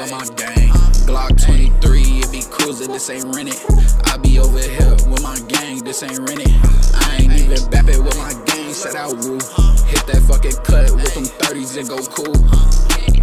on my gang. Glock 23, it be cruising, this ain't rented. I be over here with my gang, this ain't rented. I ain't even bapping with my gang, said I woo. Hit that fucking cut with them 30s and go cool.